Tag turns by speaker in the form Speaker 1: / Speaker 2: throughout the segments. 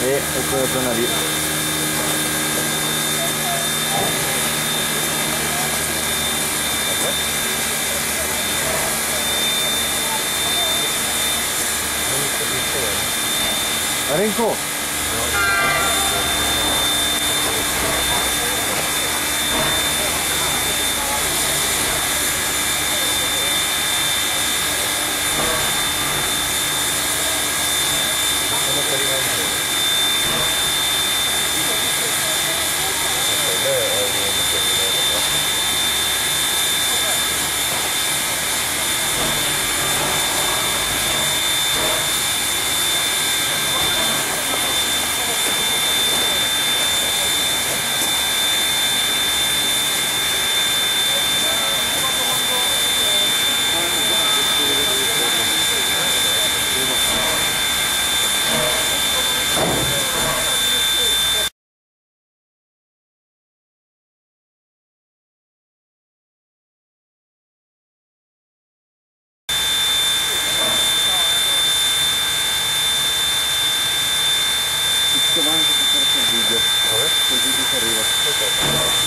Speaker 1: E quella zona lì. Renko! Avanti per il video. Il video che arriva.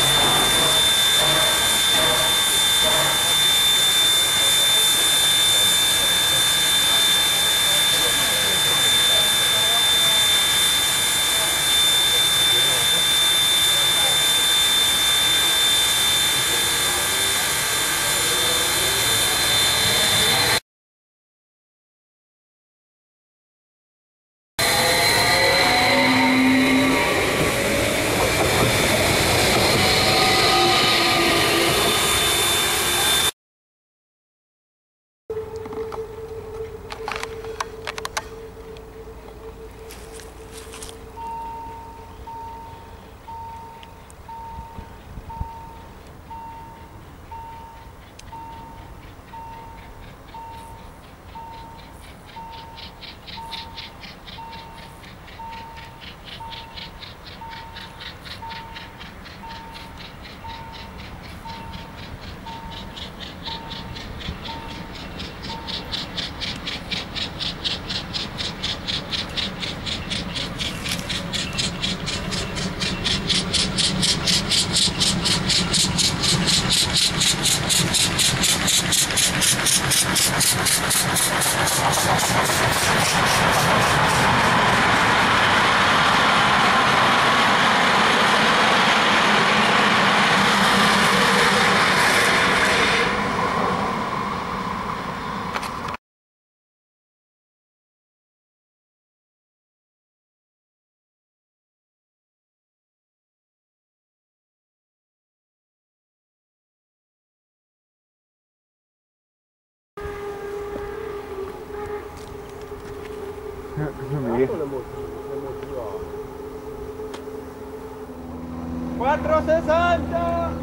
Speaker 2: Cosa mi? 460!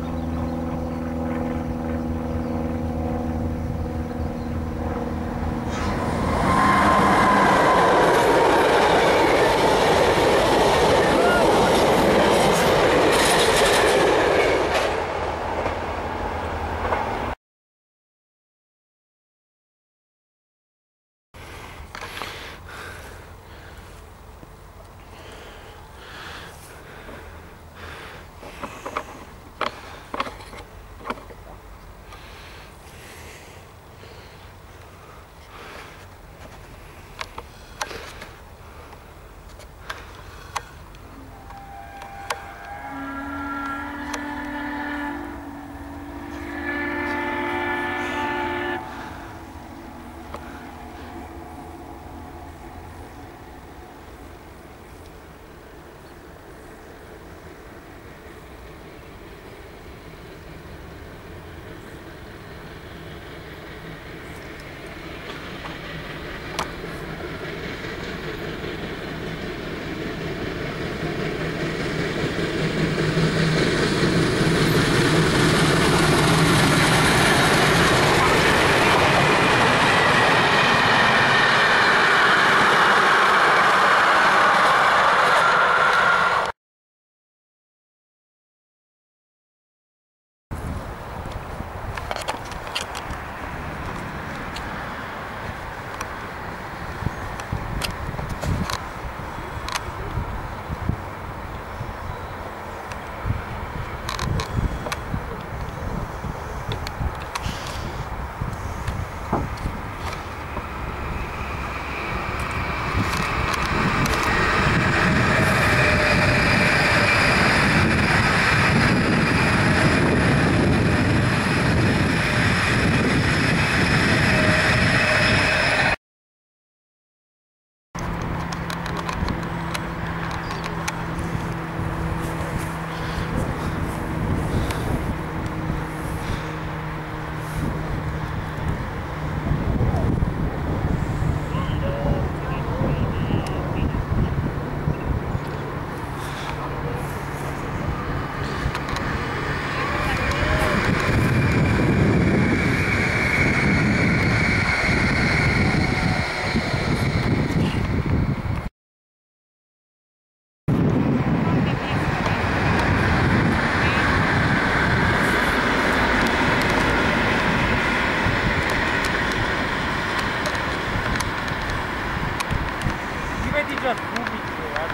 Speaker 3: già il Fumic, guarda.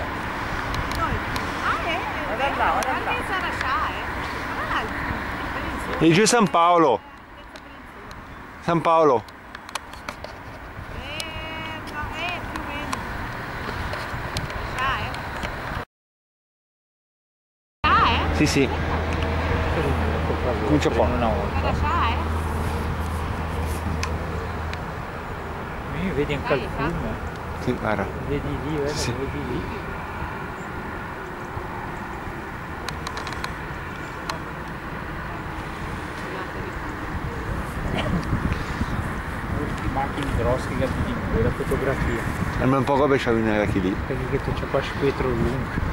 Speaker 4: Guarda là, guarda là.
Speaker 1: E giù San Paolo. San Paolo. Sì, sì. Comincia qua.
Speaker 3: Una volta. Vedi anche il fiume.
Speaker 1: Sì, guarda.
Speaker 3: Vedi lì, vedi,
Speaker 1: Sì.
Speaker 3: vedi lì. Queste macchine grosse che ti dico, la fotografia.
Speaker 1: Almeno un po' come c'è una vecchia lì.
Speaker 3: Perché tu c'è qua spettro lungo.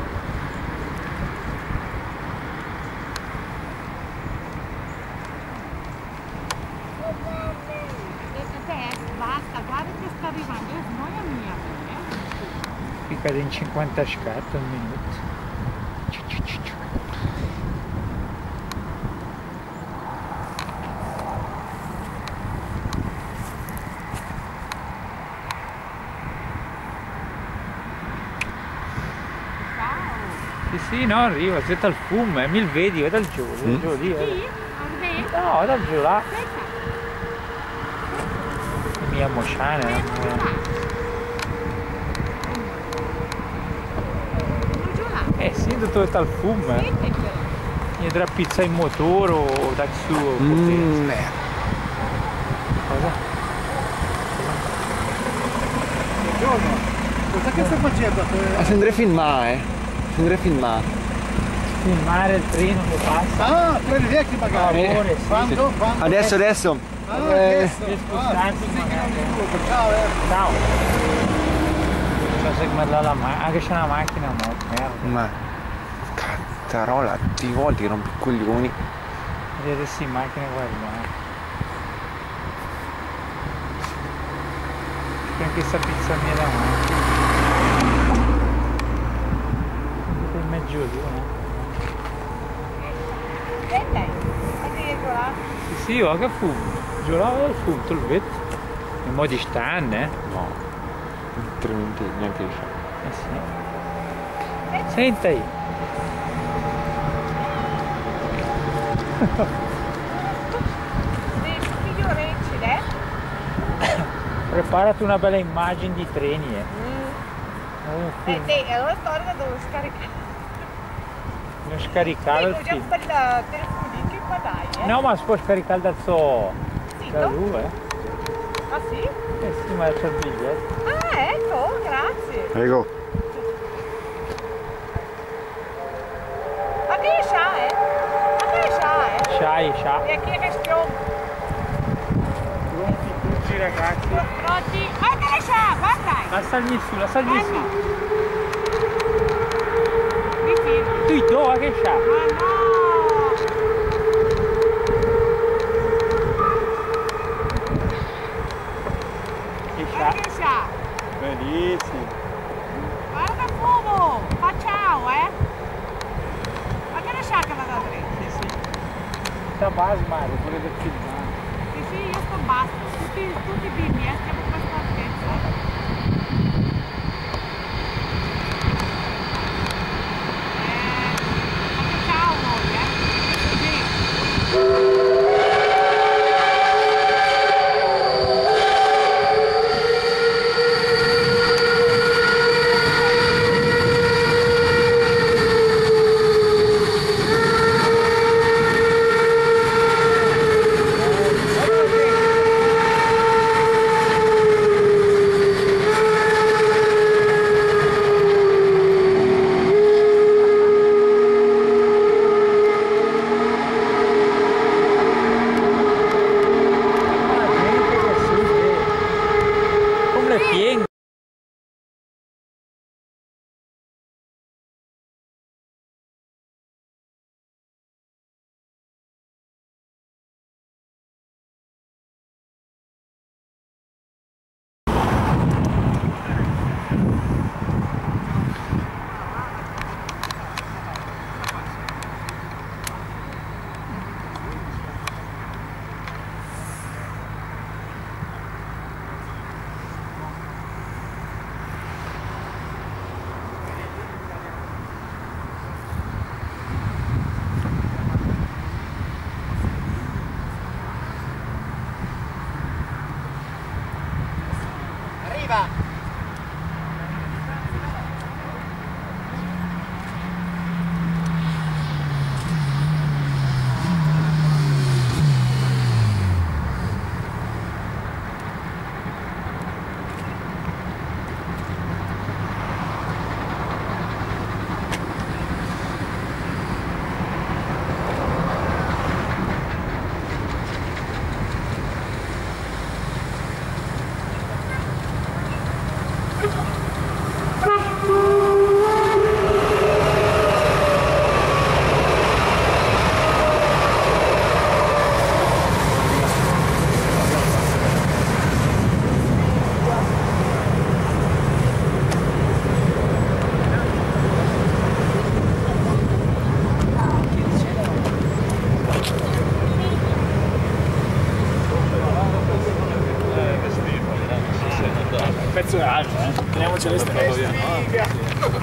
Speaker 4: Basta, guarda che sta arrivando, è snoia mia.
Speaker 3: Fica in 50 scatte un minuto. Sì, sì, no, arriva, aspetta il fumo, mi vedi, vedi dal giù, giù lì.
Speaker 4: Sì? Arde?
Speaker 3: No, dal giù là.
Speaker 4: Aspetta.
Speaker 3: Mia mosciana. Sì, dove sta il fumo. Mi dà pizza in motore o da su. Cosa?
Speaker 2: Buongiorno, cosa che stai facendo?
Speaker 1: Si andrei a filmare. Si andrei a filmare.
Speaker 3: Filmare il treno che passa.
Speaker 2: Ah, treni vecchi magari.
Speaker 3: Favore, sì.
Speaker 2: Quando? Quando?
Speaker 1: Adesso, adesso.
Speaker 2: Ah, adesso.
Speaker 3: Gli spostanti magari.
Speaker 2: Ciao,
Speaker 3: Ciao. So se come la macchina. Anche c'è una macchina, no? Merda.
Speaker 1: Ma cazzarola, ti volte che rompi i coglioni.
Speaker 3: Vedete sì, macchine guardate. C'è anche sta pizza mia davanti. Il mezzo lì, no? Sì, sì, ma che fumo? Giù là il fumo, tu lo vedi? In modi stand, eh?
Speaker 1: No. Altrimenti neanche io.
Speaker 3: Sì. Senta io. Preparati una bella immagine di treni,
Speaker 4: Allora storia devo scaricare.
Speaker 3: Non scaricare il film.
Speaker 4: Per il telefonino che qua dai,
Speaker 3: No, ma si può scaricare da
Speaker 4: Sito?
Speaker 3: lui,
Speaker 4: Ah sì?
Speaker 3: sì, ma c'è il biglietto.
Speaker 4: Ah, ecco, grazie.
Speaker 1: Prego.
Speaker 4: Ma che c'ha, Ma che c'ha,
Speaker 3: Sciai,
Speaker 4: E chi è che stiamo?
Speaker 3: Pronti tutti ragazzi.
Speaker 4: Pronti? Ma che c'ha, guarda!
Speaker 3: La salmi su.
Speaker 4: Mi fido.
Speaker 3: Tu dove che c'ha?
Speaker 4: Ma no!
Speaker 3: Che
Speaker 4: Ma che c'ha?
Speaker 3: Bellissimo.
Speaker 4: Guarda fumo! Fa ciao, Ma che ne c'ha che vado a vedere?
Speaker 3: Sì, sì. Sta basmare, pure del filmare.
Speaker 4: Sì, sì, io sto basta. Tutti i bimbi, stiamo a questa altezza. Ciao voi, Così.
Speaker 1: c'è le stesse.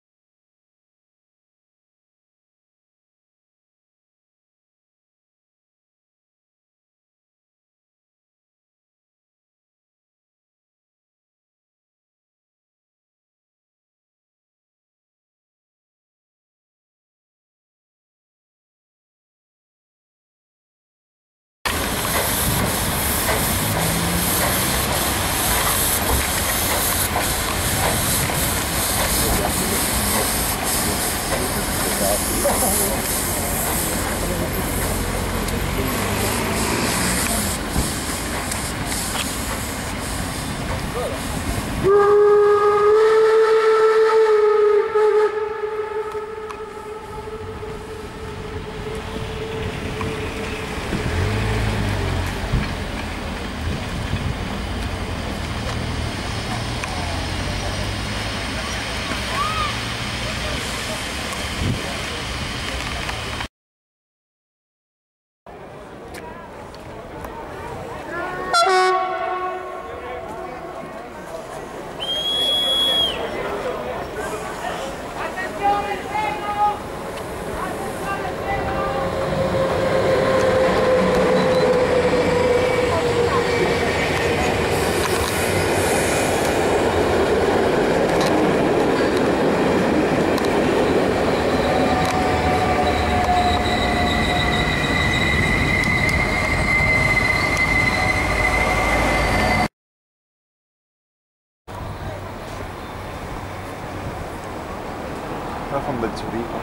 Speaker 5: Qua fa un bel sorriso.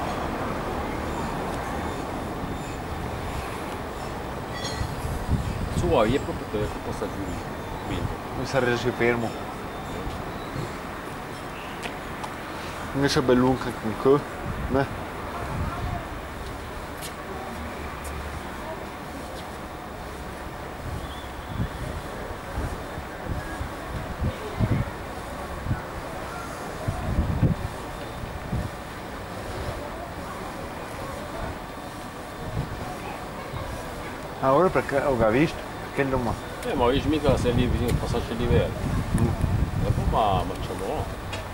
Speaker 1: Su vuoi, è proprio te che possa giurire.
Speaker 5: Mi sarei reso fermo. Invece è bellunca con che, ne? Ah, ora perché ho visto? Perché non ma.
Speaker 1: Ma io mica sei lì vicino al passaggio di livello. Dopo ma facciamo.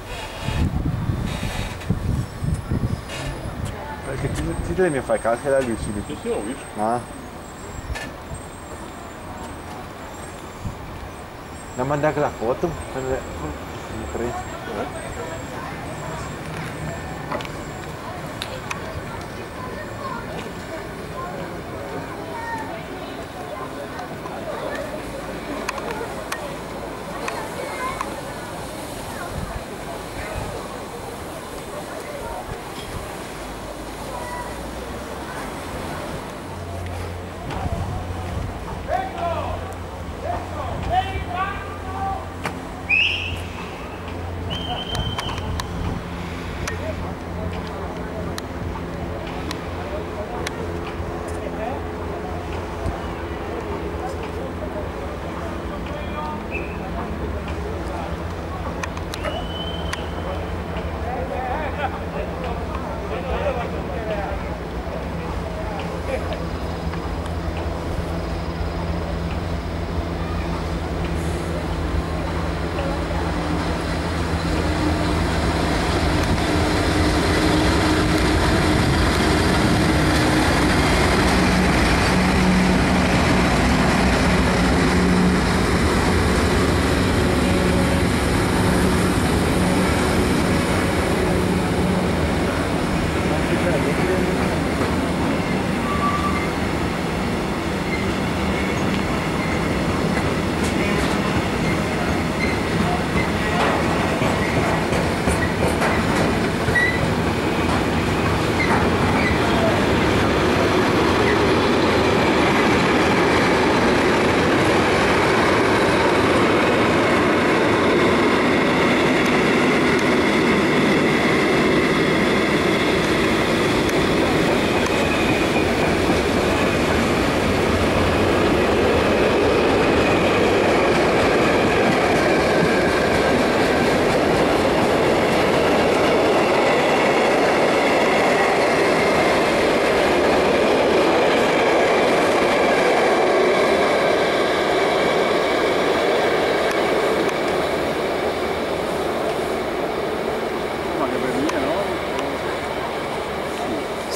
Speaker 5: Perché ti devi fare calcolo da lui, sì.
Speaker 1: Sì, ho visto.
Speaker 5: Ah. Non mandare la foto? Per le...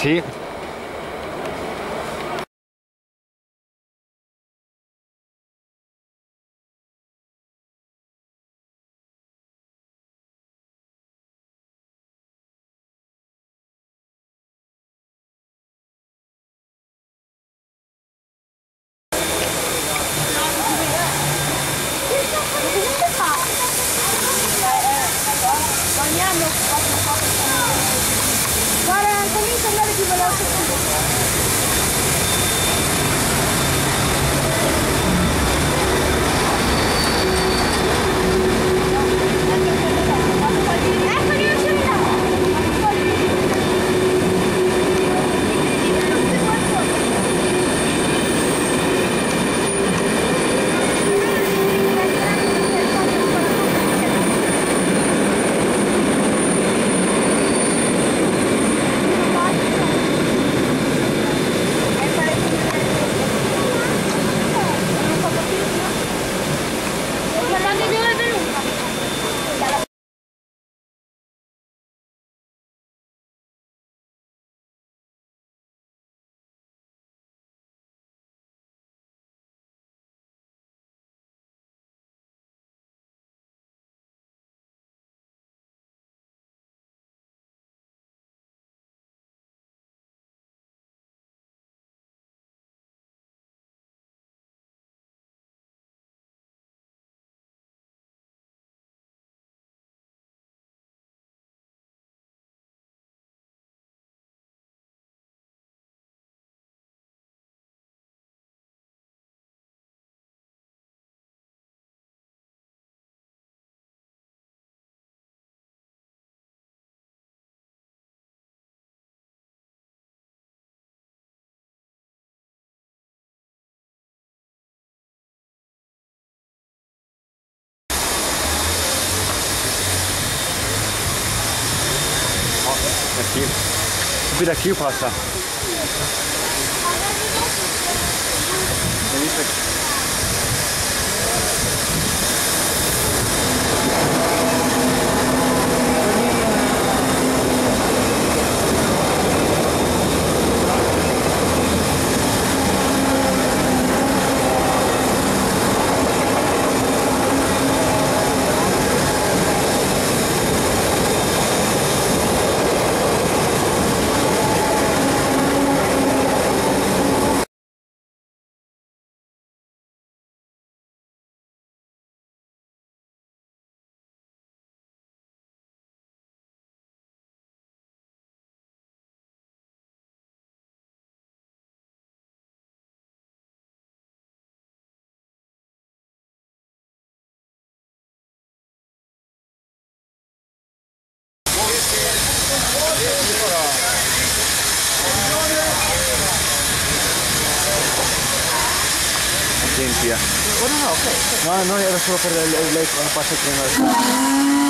Speaker 5: Sì.
Speaker 4: Ogni anno guarda, comincia ad andare più veloce.
Speaker 5: Aqui. Subir daqui e passar. Via. No, no, era solo per lei quando passa il treno.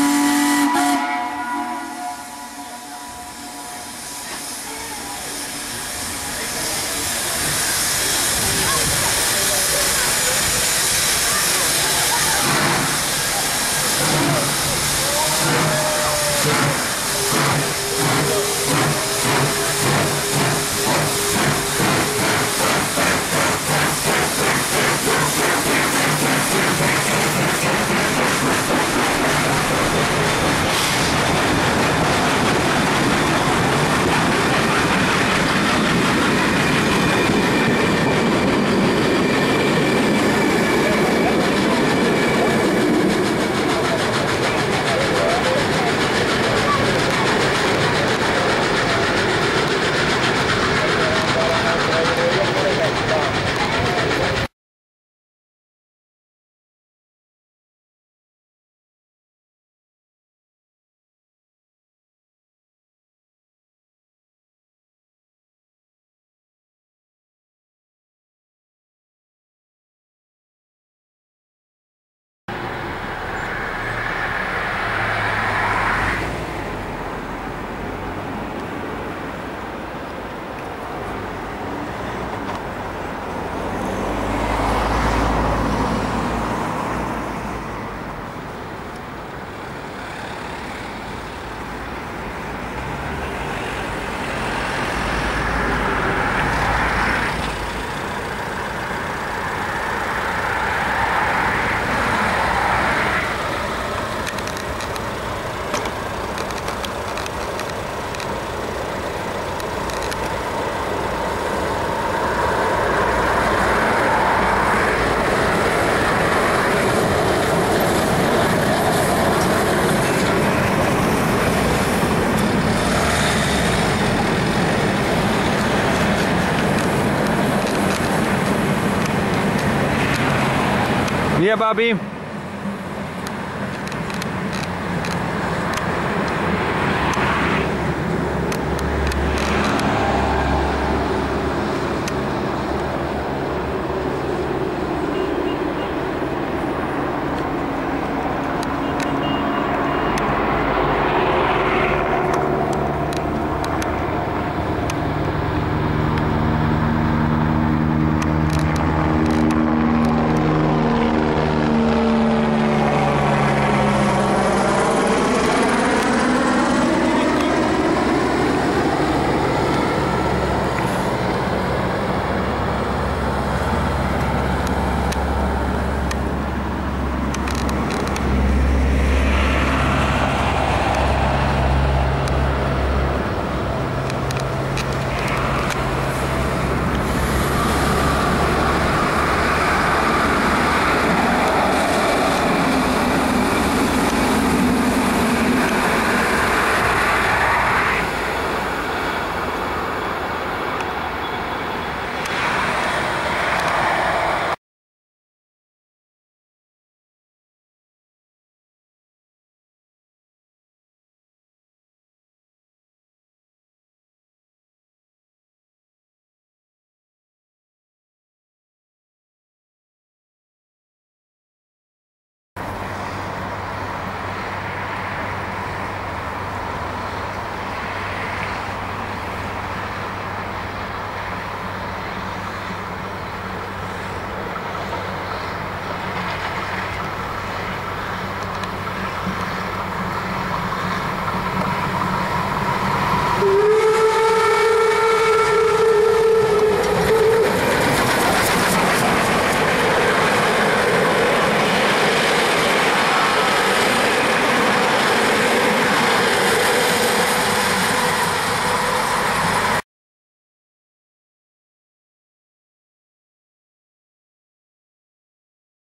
Speaker 3: Via Babi.